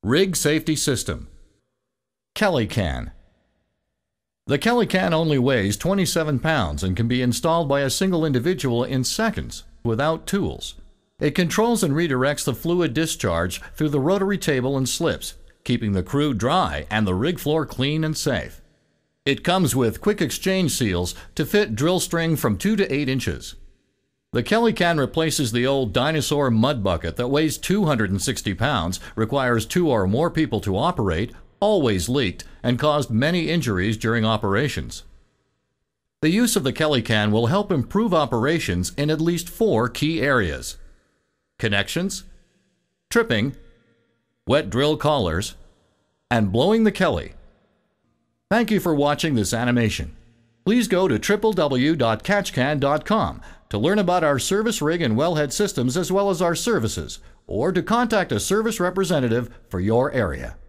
Rig Safety System. Kelly Can. The Kelly Can only weighs 27 pounds and can be installed by a single individual in seconds without tools. It controls and redirects the fluid discharge through the rotary table and slips, keeping the crew dry and the rig floor clean and safe. It comes with quick exchange seals to fit drill string from 2 to 8 inches. The Kelly Can replaces the old dinosaur mud bucket that weighs 260 pounds, requires 2 or more people to operate, always leaked, and caused many injuries during operations. The use of the Kelly Can will help improve operations in at least 4 key areas: connections, tripping, wet drill collars, and blowing the Kelly. Thank you for watching this animation. Please go to www.katchcan.com to learn about our service rig and wellhead systems as well as our services, or to contact a service representative for your area.